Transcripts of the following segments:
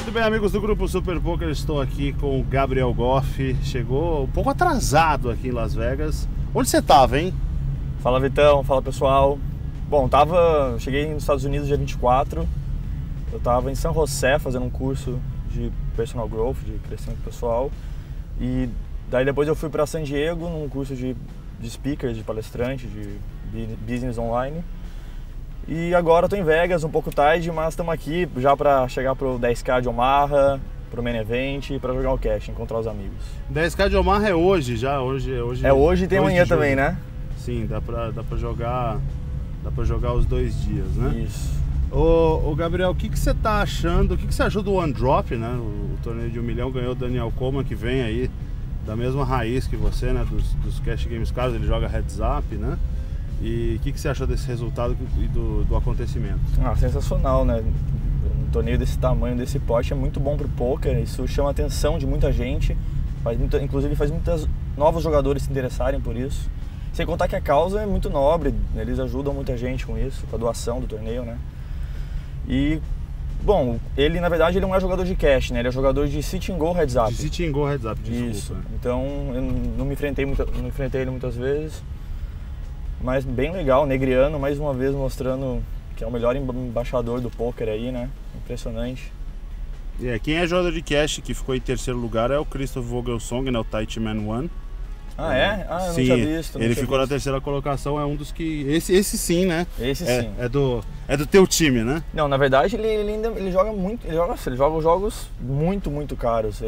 Muito bem, amigos do Grupo Super Poker, estou aqui com o Gabriel Goff. Chegou um pouco atrasado aqui em Las Vegas. Onde você estava, hein? Fala, Vitão, fala pessoal. Bom, cheguei nos Estados Unidos dia 24. Eu estava em San José fazendo um curso de personal growth, de crescimento pessoal. E daí depois eu fui para San Diego num curso de speakers, de palestrante, de business online. E agora estou em Vegas, um pouco tarde, mas estamos aqui já para chegar pro 10K de Omaha, pro Main Event e para jogar o cash, encontrar os amigos. 10K de Omaha é hoje já, hoje hoje e tem amanhã também, né? Sim, dá pra jogar os 2 dias, né? Isso. Ô Gabriel, o que você tá achando, o que você achou do One Drop, né? O torneio de 1 milhão ganhou o Daniel Coleman, que vem aí da mesma raiz que você, né? Dos Cash Games Caros, ele joga heads up, né? E o que você achou desse resultado e do acontecimento? Sensacional, né? Um torneio desse tamanho, desse porte, é muito bom pro poker. Isso chama a atenção de muita gente, inclusive faz muitos novos jogadores se interessarem por isso. Sem contar que a causa é muito nobre, eles ajudam muita gente com isso, com a doação do torneio, né? E, bom, ele na verdade ele não é jogador de cash, né? Ele é jogador de sit and go heads up. De sit and go heads up, desculpa. Isso. Então eu não enfrentei ele muitas vezes. Mas bem legal, Negriano mais uma vez mostrando que é o melhor embaixador do poker aí, né? Impressionante. Quem é jogador de cash que ficou em terceiro lugar é o Christoph Vogelsong, né? O Tight Man One. Ah, é? Ah, eu sim, não tinha visto. Ele ficou na terceira colocação, é um dos que... Esse sim, né? Esse sim. É do teu time, né? Não, na verdade ele joga muito, ele joga jogos muito caros.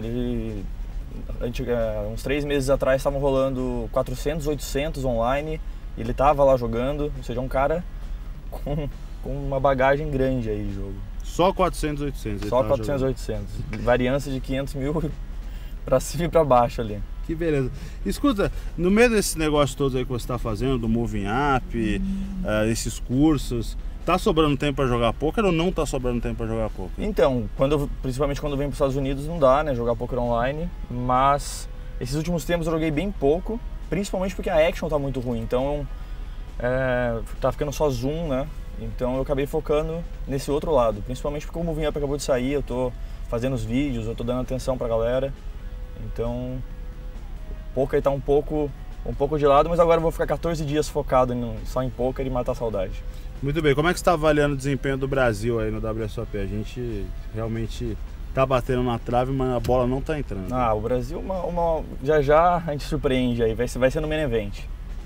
Uns 3 meses atrás estavam rolando 400, 800 online. Ele tava lá jogando, ou seja, um cara com uma bagagem grande aí de jogo. Só 400, 800? Só 400, 800. Variância de 500 mil pra cima e pra baixo ali. Que beleza. Escuta, no meio desse negócio todo aí que você tá fazendo, do Moving Up, esses cursos, tá sobrando tempo pra jogar poker ou não tá sobrando tempo pra jogar poker? Então, principalmente quando eu venho pros Estados Unidos não dá, né, jogar poker online, mas esses últimos tempos eu joguei bem pouco. Principalmente porque a action tá muito ruim, então tá ficando só zoom, né? Então eu acabei focando nesse outro lado, principalmente porque o Moving Up acabou de sair, eu tô fazendo os vídeos, eu tô dando atenção pra galera. Então o poker tá um pouco de lado, mas agora eu vou ficar 14 dias focado só em poker e matar a saudade. Muito bem, como é que você tá avaliando o desempenho do Brasil aí no WSOP? A gente realmente tá batendo na trave, mas a bola não tá entrando. O Brasil, já a gente surpreende aí, vai ser no Main Event.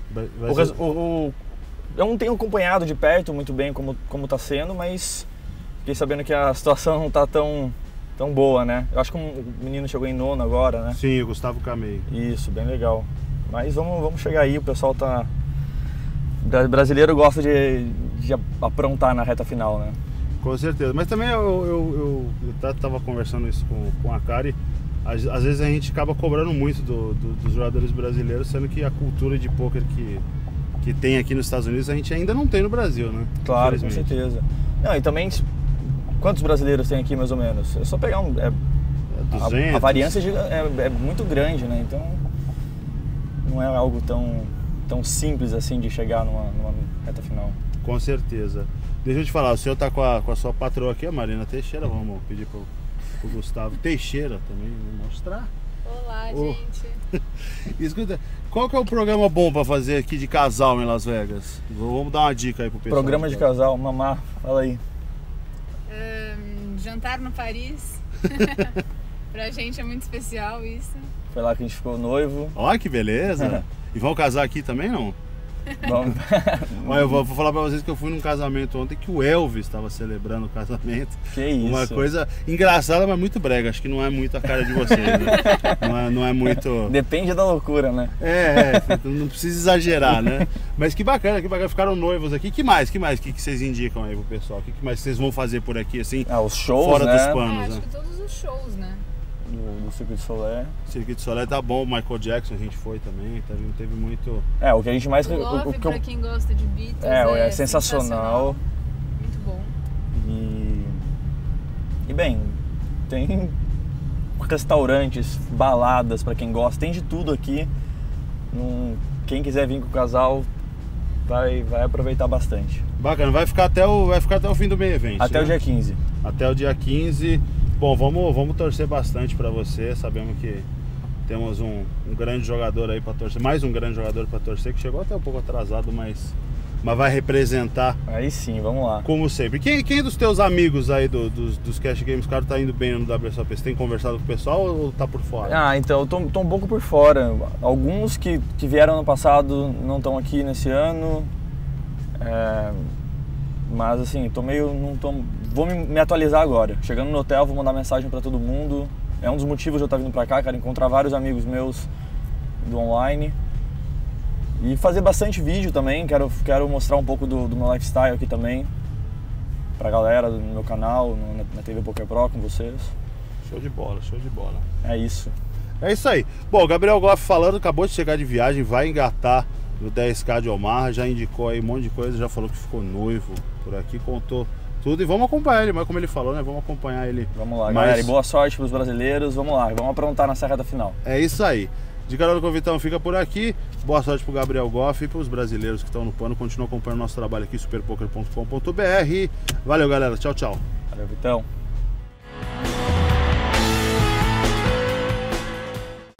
Eu não tenho acompanhado de perto muito bem como tá sendo, mas fiquei sabendo que a situação não tá tão boa, né? Eu acho que o menino chegou em 9º agora, né? Sim, o Gustavo Camei. Isso, bem legal. Mas vamos chegar aí, o pessoal tá... O brasileiro gosta de aprontar na reta final, né? Com certeza, mas também eu tava conversando isso com a Kari. Às vezes a gente acaba cobrando muito dos jogadores brasileiros, sendo que a cultura de poker que tem aqui nos Estados Unidos a gente ainda não tem no Brasil, né? Claro, com certeza. Não, e também, quantos brasileiros tem aqui mais ou menos? É só pegar 200. A variância é muito grande, né? Então não é algo tão simples assim de chegar numa reta final. Com certeza. Deixa eu te falar, o senhor tá com a sua patroa aqui, a Marina Teixeira, vamos pedir pro Gustavo Teixeira também mostrar. Olá, gente. Escuta, qual que é o programa bom pra fazer aqui de casal em Las Vegas? Vamos dar uma dica aí pro pessoal. Programa de casal, mamá, fala aí. Jantar no Paris. Pra gente é muito especial isso. Foi lá que a gente ficou noivo. Olha que beleza. E vão casar aqui também, não? Vamos. Olha, eu vou falar pra vocês que eu fui num casamento ontem que o Elvis estava celebrando o casamento. Que isso? Uma coisa engraçada, mas muito brega. Acho que não é muito a cara de vocês, né? Não é muito... Depende da loucura, né? Não precisa exagerar, né? Mas que bacana, ficaram noivos aqui. Que mais que vocês indicam aí pro pessoal? Que mais vocês vão fazer por aqui, assim? Os shows, fora né? dos panos, acho que todos os shows, né? Do Cirque du Soleil. Cirque du Soleil tá bom, o Michael Jackson a gente foi também, teve muito... O que a gente mais... O Love, pra quem gosta de Beatles, é sensacional. Muito bom. E bem, tem restaurantes, baladas pra quem gosta, tem de tudo aqui. Quem quiser vir com o casal vai aproveitar bastante. Bacana, vai ficar até o fim do Main Event. Até né? o dia 15. Até o dia 15. Bom, vamos torcer bastante para você. Sabemos que temos um grande jogador aí para torcer, mais um grande jogador para torcer, que chegou até um pouco atrasado, mas vai representar. Aí sim, vamos lá. Como sempre. Quem dos teus amigos aí dos Cash Games Card tá indo bem no WSOP? Você tem conversado com o pessoal ou tá por fora? Ah, então, eu tô um pouco por fora. Alguns que vieram ano passado não estão aqui nesse ano. Mas assim, vou me atualizar agora. Chegando no hotel, vou mandar mensagem para todo mundo. É um dos motivos de eu estar vindo para cá, quero encontrar vários amigos meus do online. E fazer bastante vídeo também, quero mostrar um pouco do meu lifestyle aqui também. Pra galera do meu canal, na TV Poker Pro com vocês. Show de bola, show de bola. É isso. É isso aí. Bom, o Gabriel Goff falando, acabou de chegar de viagem, vai engatar no 10K de Omaha, já indicou aí um monte de coisa, já falou que ficou noivo por aqui, contou tudo e vamos acompanhar ele, mas como ele falou, né? Vamos acompanhar ele. Vamos lá, galera, e boa sorte pros brasileiros, vamos lá, vamos aprontar na Serra da Final. É isso aí. De Carol Convitão fica por aqui, boa sorte pro Gabriel Goff e pros brasileiros que estão no pano, continuam acompanhando nosso trabalho aqui, superpoker.com.br. Valeu, galera, tchau, tchau. Valeu, Vitão.